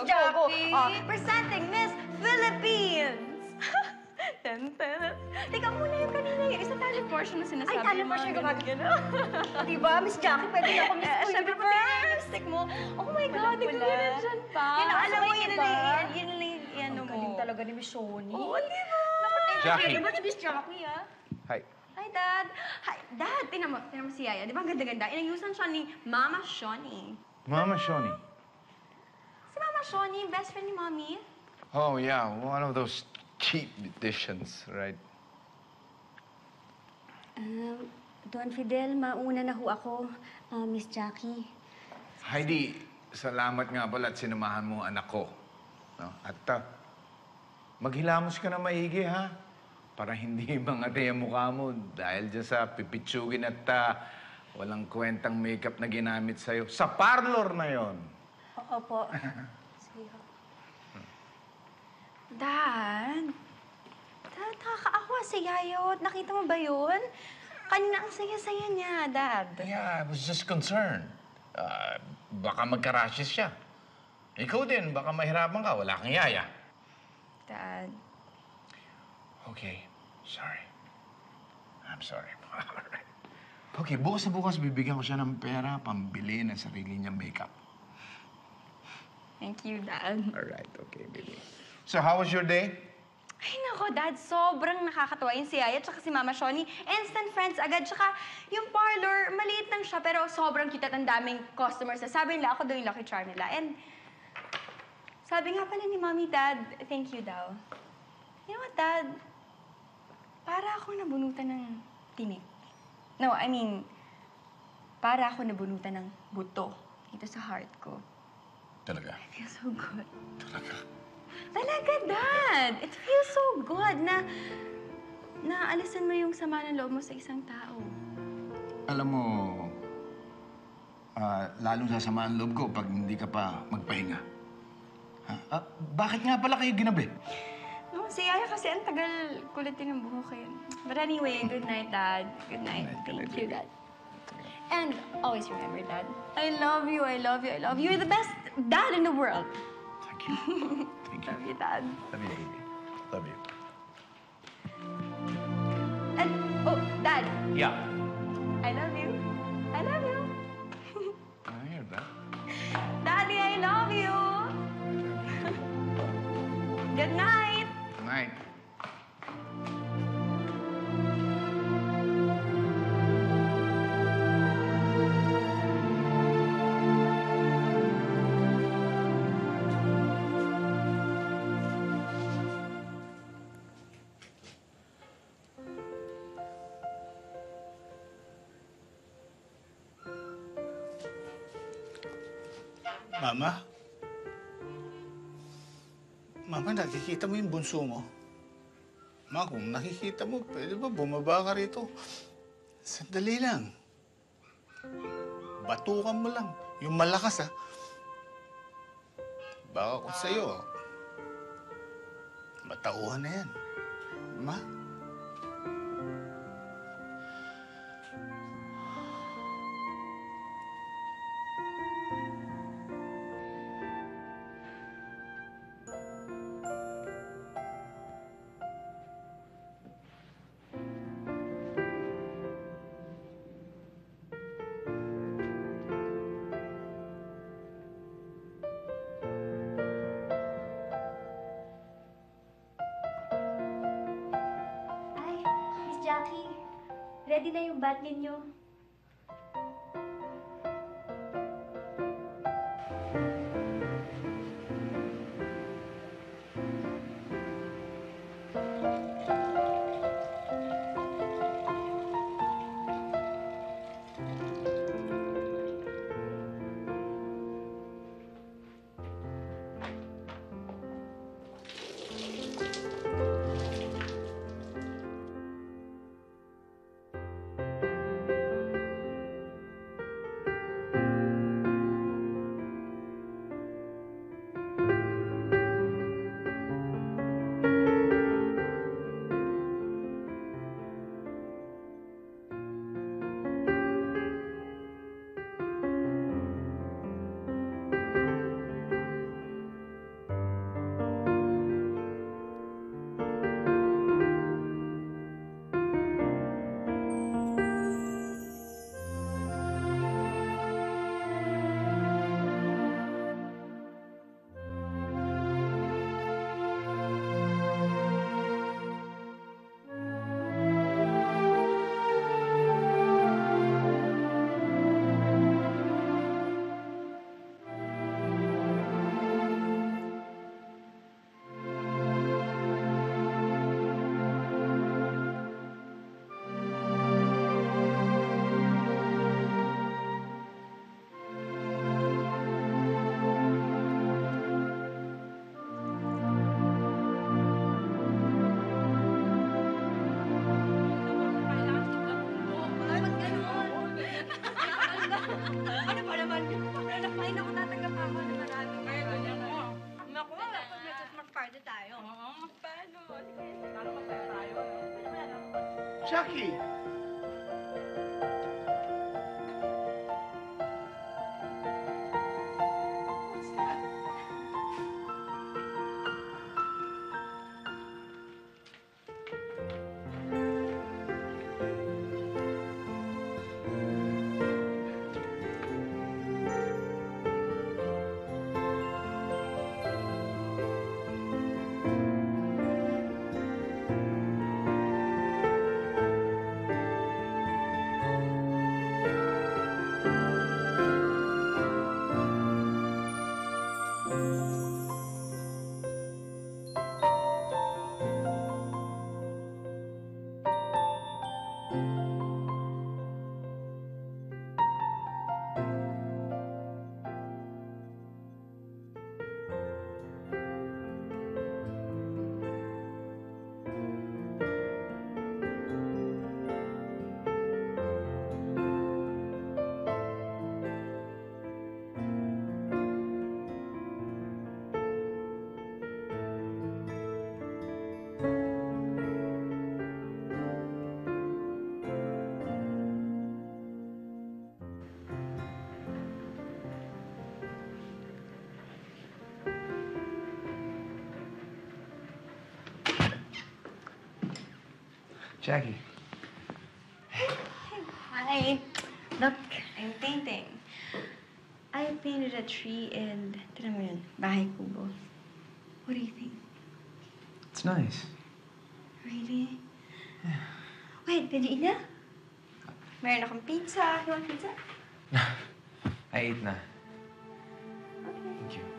Go, go, go. Presenting Miss Philippines! Teka muna yung kanina yung isa talent portion na sinasabi. Ay, talent portion yung gumagano. Diba, Miss Jackie, pwede na ako Miss Siyempre, pati yung lipstick mo. Oh my God, ikaw na dyan pa. Alam mo, yun ano mo. Galing talaga ni Miss Shoni. Oo, diba? Jackie. Diba si Miss Jackie, ha? Hi. Hi, Dad. Hi, Dad, tinan mo si Yaya. Di ba ang ganda-ganda? Inayusan siya ni Mama Shoni. Mama Shoni. Si Mama Shoni, best friend ni Mommy. Oh, yeah. One of those cheap editions, right? Don Fidel, mauna na ho ako, Miss Jackie. Heidi, salamat nga pala at sinamahan mo ang anak ko. No? At maghilamos ka na maigi, ha? Para hindi mangati ang mukha mo dahil dyan sa pipitsugin at walang kwentang makeup na ginamit sa'yo. Sa parlor na yon. Opo. Sige ho. Dad, nakakaawa si Yayot. Nakita mo ba yun? Kanina ang saya-saya niya, Dad. Yeah, I was just concerned. Baka magka-rashes siya. Ikaw din, baka mahirapan ka. Wala kang yaya. Dad. Okay, sorry. I'm sorry. Alright. Okay, bukas na bukas bibigyan ko siya ng pera pambili ng sarili niyang makeup. Thank you, Dad. Alright, okay, baby. So, how was your day? Ay, nako, Dad. Sobrang nakakatawa yung si Yaya at si Mama Shoni. Instant friends agad. Tsaka yung parlor, maliit lang siya, pero sobrang cute at ang daming customers. Sabi nila, ako daw yung lucky charm nila. And sabi nga pala ni Mommy, Dad, thank you daw. You know what, Dad? Para ako nabunutan ng tinik. No, I mean, para ako nabunutan ng buto dito sa heart ko. Talaga? I feel so good. Talaga? Talaga, Dad! It feels so good na alisan mo yung sama ng loob mo sa isang tao. Alam mo, lalong sasama ang loob ko pag hindi ka pa magpahinga. Bakit nga pala kayo ginabi? No, si Yaya kasi ang tagal kulitin ng buhok eh. But anyway, good night, Dad. Good night. Thank you, Dad. And always remember, Dad, I love you, I love you, I love you. You're the best dad in the world. Thank you. Thank you. Love you, Dad. Love you, baby. Love you. And, oh, Dad. Yeah. I love you. I love you. I hear that. Daddy, I love you. Good night. Good night. Mama? Mama, nakikita mo yung bunso mo? Ma, kung nakikita mo, pwede ba bumaba ka rito? Sandali lang. Batukan mo lang. Yung malakas, ha? Baka kung sa'yo, matauhan na yan. Ma? Jackie, ready na yung bag ninyo. Jackie! Jackie. Hi. Look, I'm painting. I painted a tree and, tignan mo yun, bahay kubo. What do you think? It's nice. Really? Yeah. Wait, did you eat na? Meron akong pizza. You want pizza? I ate na. Okay. Thank you.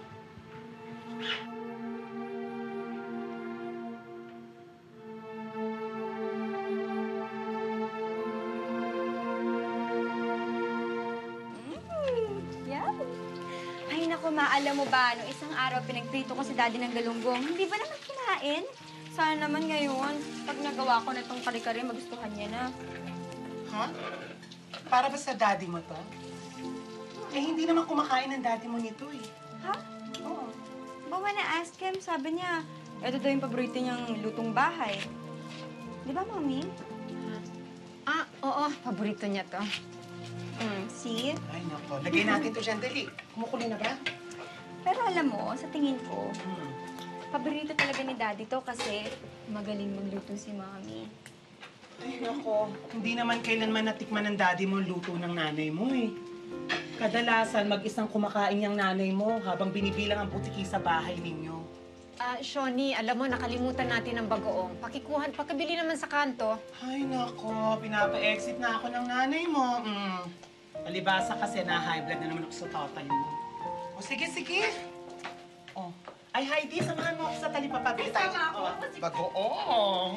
Yeah. Ay, naku, alam mo ba, no, isang araw pinagprito ko si Daddy ng galunggong. Hindi ba naman kinain? Sana naman ngayon, pag nagawa ko na itong kare-kare, magustuhan niya na. Ha? Para ba sa daddy mo to? Eh, hindi naman kumakain ng daddy mo nito eh. Ha? Oo. But when I asked him, sabi niya, ito daw yung paborito niyang lutong bahay. Di ba, Mami? Ah, oo. Paborito niya to. See? Ay, nako. Lagay natin to dyan, dali. Kumukulo na ba? Pero alam mo, sa tingin ko, paborito talaga ni Daddy to kasi magaling magluto si Mami. Ay, nako. Hindi naman kailanman natikman ng daddy mo ang luto ng nanay mo eh. Kadalasan, mag-isang kumakain yung nanay mo habang binibilang ang butiki sa bahay ninyo. Shoni, alam mo, nakalimutan natin ang bagoong. Pakibili naman sa kanto. Ay, nako. Pinapa-exit na ako ng nanay mo. Palibasa kasi na high blood na naman ako sa tatay mo. O, sige, sige. Oh. Ay, Heidi, samahan mo ako sa talipapabili. Tama ako. Bagoong.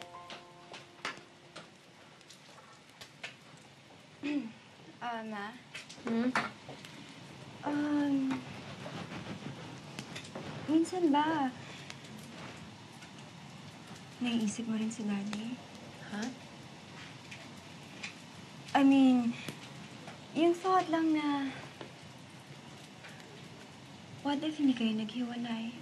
Ma? Minsan ba, naiisip mo rin si Daddy? Ha? I mean, yung thought lang na, what if hindi kayo naghiwalay?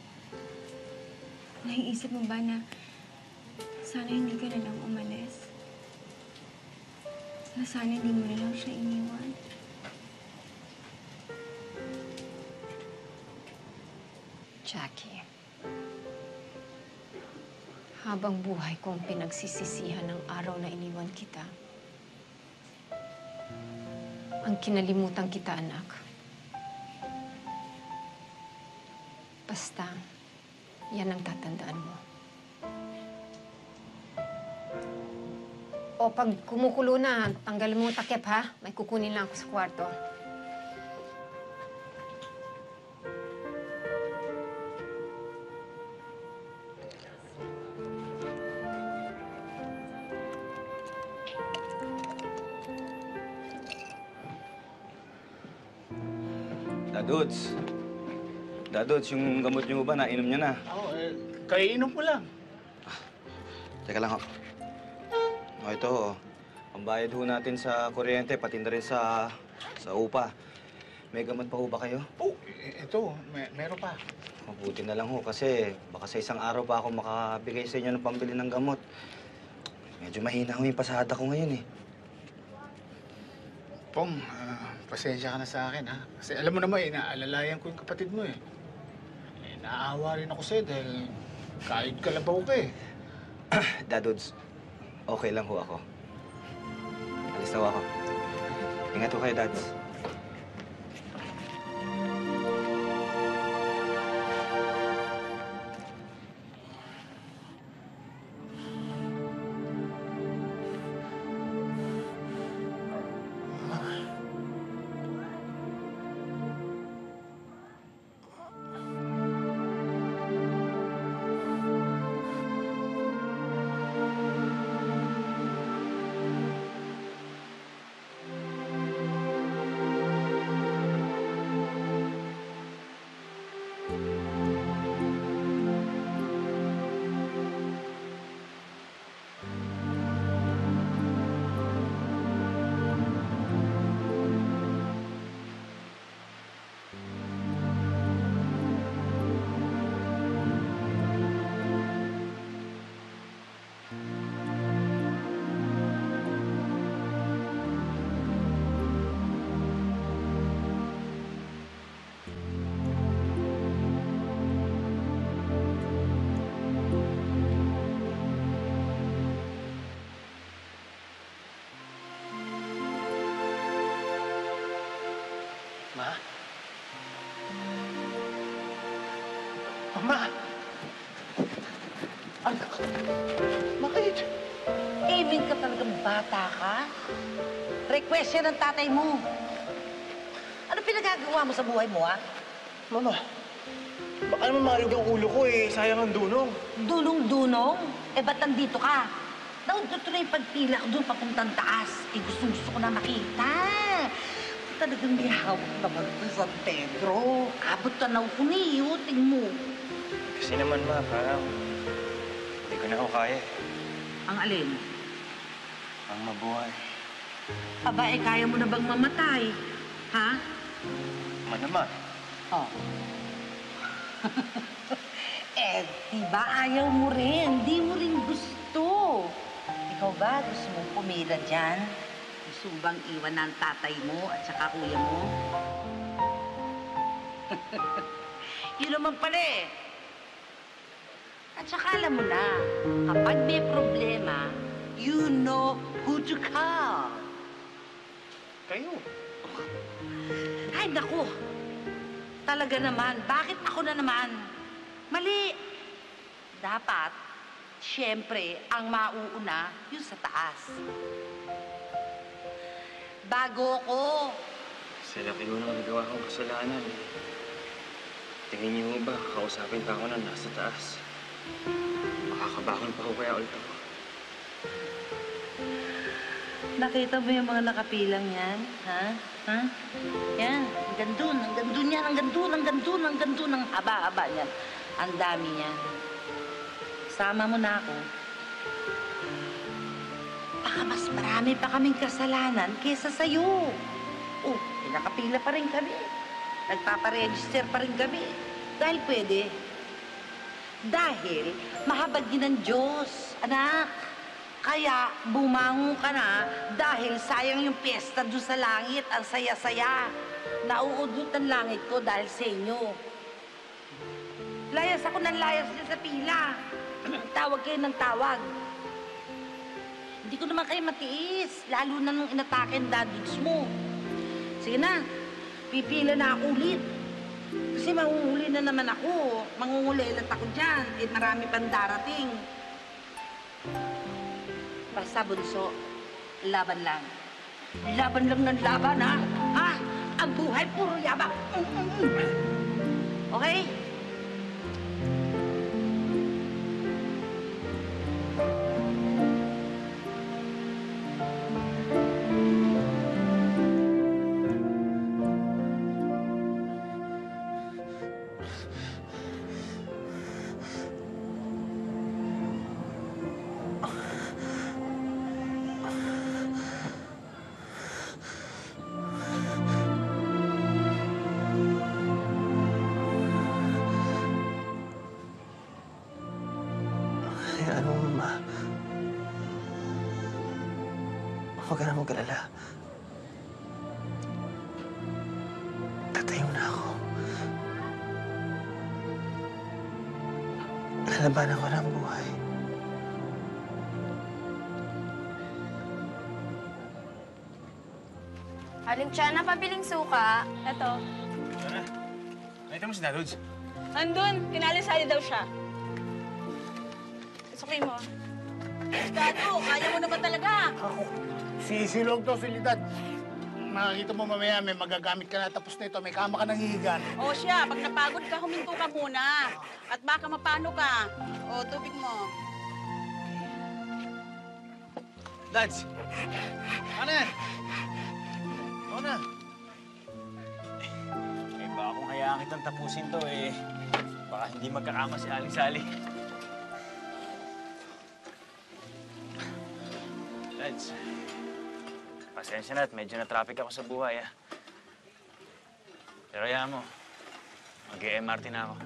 Naiisip mo ba na sana hindi ka na lang umalis? Na sana hindi mo na lang siya iniwan? Jackie, habang buhay kong pinagsisisihan ng araw na iniwan kita, ang kinalimutan kita, anak. Basta, yan ang tatandaan mo. O pag kumukulo na, tanggalin mo ang takip, ha? May kukunin lang ako sa kwarto. Dadods, yung gamot niyo ba, nainom niyo na? Oo, kaiinom ko lang. Teka lang, ho. O, ito, ho. Pambayad ho natin sa kuryente, pati na rin sa upa. May gamot pa ho ba kayo? Oh, ito, meron pa. Mabuti na lang ho, kasi baka sa isang araw pa ako makabigay sa inyo ng pambili ng gamot. Medyo mahina ho yung pasada ko ngayon eh. Pong, pasensya ka na sa akin, ha? Kasi alam mo naman, inaalalayan ko yung kapatid mo, eh. Naawa rin ako sa'yo dahil kahit kalabaw ka, eh. Dadods, okay lang ho ako. Alis na ho ako. Ingat ho kayo, Dads. Ma? Mama! Anak! Bakit? Aiming ka talagang bata ka? Request yan ng tatay mo. Ano pinagagawa mo sa buhay mo, ha? Mama, baka naman marug ang ulo ko eh. Sayang ang dunong. Dunong-dunong? Eh, ba't nandito ka? Daon ko tuloy yung pagpila ko doon papuntang taas. Eh, gusto ko na makita. Talagang may hawak naman sa San Pedro. Abot tanaw ko ni tingin mo. Kasi naman, ma, parang hindi ko na ako kaya. Ang alin? Ang mabuhay. Aba, eh, kaya mo na bang mamatay? Ha? Ma naman. Oh. Eh, diba ayaw mo rin? Di mo rin gusto. Ikaw ba gusto mong pumila dyan? Gusto mo bang iwan ng tatay mo at saka kuya mo? Yun naman pala eh. At saka alam mo na, kapag may problema, you know who to call. Kayo. Ay, naku. Talaga naman. Bakit ako na naman? Mali. Dapat, siyempre, ang mauuna, yung sa taas. Bago ko. Sa laki ko nang nagawa kong kasalanan. Tingin niyo ba, kausapin pa ako na nasa taas. Makakabakon pa ko kaya ulit ako. Nakita mo yung mga nakapilang yan? Ha? Ha? Yan. Hanggang dun yan. Hanggang dun. Ang haba-haba yan. Ang dami yan. Sama mo na ako. Baka mas marami pa kaming kasalanan kesa sa'yo. Oh, nakapila pa rin kami. Nagpaparegister pa rin kami. Dahil pwede. Dahil mahabag din ng Diyos, anak. Kaya bumangon ka na dahil sayang yung piyesta doon sa langit. Ang saya-saya. Nauudot ang langit ko dahil sa inyo. Layas ako ng layas din sa pila. Tawag kayo ng tawag. Hindi ko naman kayo matiis. Lalo na nung inatake ang dadudes mo. Sige na, pipila na ako ulit. Kasi manguhuli na naman ako. Mangungulilat ako dyan. Eh, marami pang darating. Basta, bunso, laban lang. Laban lang ng laban, ha? Ha? Ang buhay puro yabang. Okay? Huwag ka na mag-alala. Tatayo na ako. Lalabanan ko ng buhay. Aling Tiana, pabiling suka. Eto. Tara. Nakita mo si Dadods? Andun, kinalisayo daw siya. Sukay mo. Dado, kaya mo na ba talaga? Ako. Sisilog to, silidad. Makikita mo mamaya, may magagamit ka na tapos nito, may kama ka nang hihigan. O siya, pag napagod ka, huminto ka muna. At baka mapano ka. O, tubig mo. Dads! Ano yan? Ano na? Eh, baka kung hayaan kitang tapusin to, eh, baka hindi magkakama si Aling Sally. Lads, pasensya na at medyo na-traffic ako sa buhay, ah. Pero hayaan mo, mag-MRT na ako.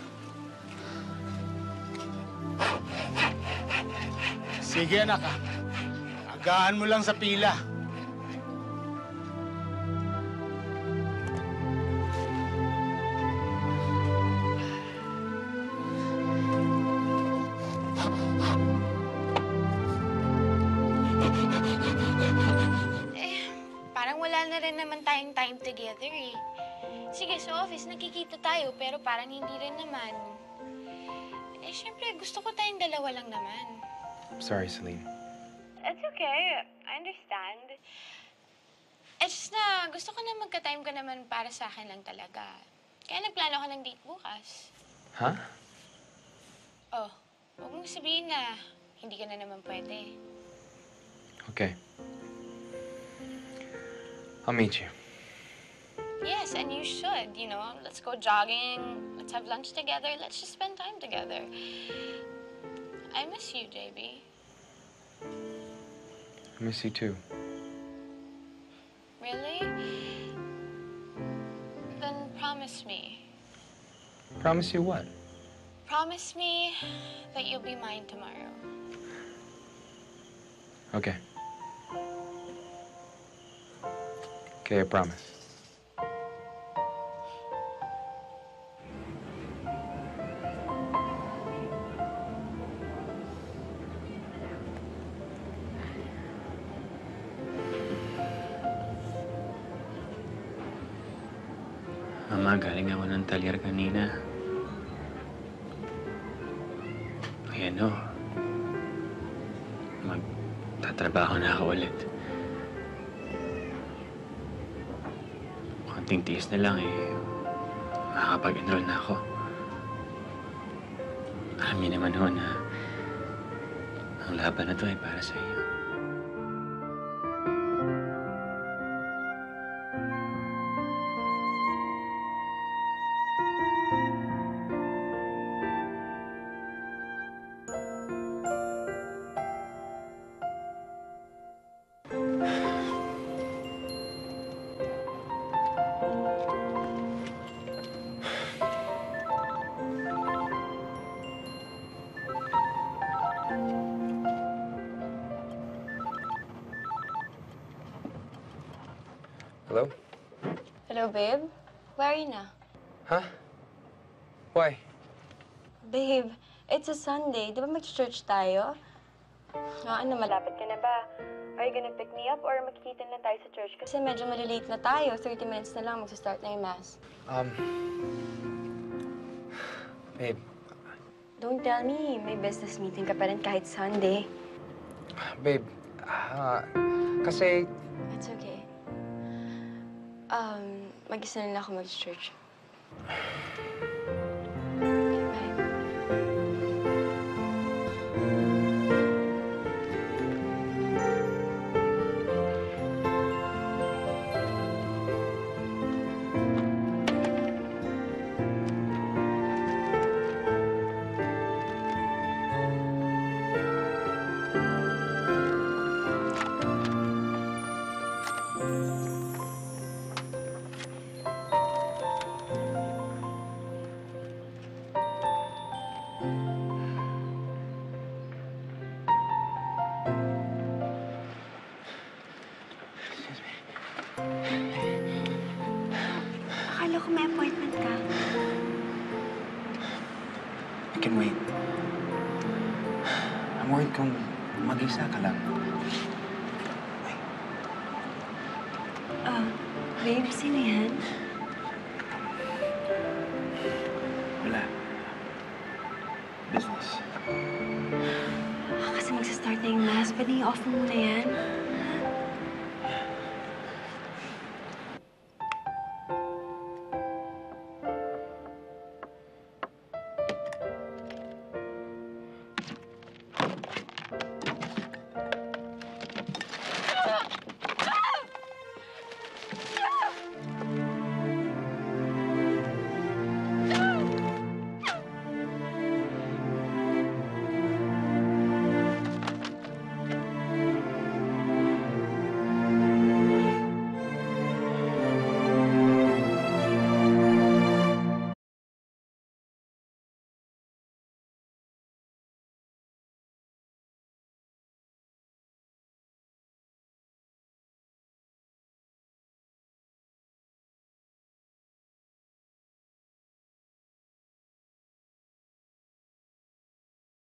Sige, anak, ah. Agaan mo lang sa pila. Parang wala na rin naman tayong time together eh. Sige, sa office nakikita tayo pero parang hindi rin naman. Eh, syempre gusto ko tayong dalawa lang naman. I'm sorry, Celine. It's okay. I understand. It's just na gusto ko na magka-time ka naman para sa akin lang talaga. Kaya nagplano ka ng date bukas. Huh? Oh, huwag mong sabihin na hindi ka na naman pwede. Okay. I'll meet you. Yes, and you should, you know. Let's go jogging, let's have lunch together, let's just spend time together. I miss you, JB. I miss you too. Really? Then promise me. Promise you what? Promise me that you'll be mine tomorrow. Okay. Okay, I promise. Mama, galing ako ng talyer kanina. Ayan o. Magtatrabaho na ako ulit. Konting tiis na lang eh. Makakapag-enroll na ako. Alam niyo naman ho na ang laban na to ay para sa iyo. Hello? Hello, babe. Where are you now? Huh? Why? Babe, it's a Sunday. Di ba mag-church tayo? Ano, malapit ka na ba? Are you gonna pick me up or makikita na tayo sa church? Kasi medyo malilate na tayo. 30 minutes na lang magsa-start na yung mass. Babe. Don't tell me. May business meeting ka pa rin kahit Sunday. Babe, kasi... It's okay. Mag-isa na lang ako mag-church. kung may appointment ka? I can wait. I'm worried kung mag-isa ka lang. Babe, sino yan? Wala. Business. Kasi magsa-start na yung mass. Pwede i-off mo muna yan?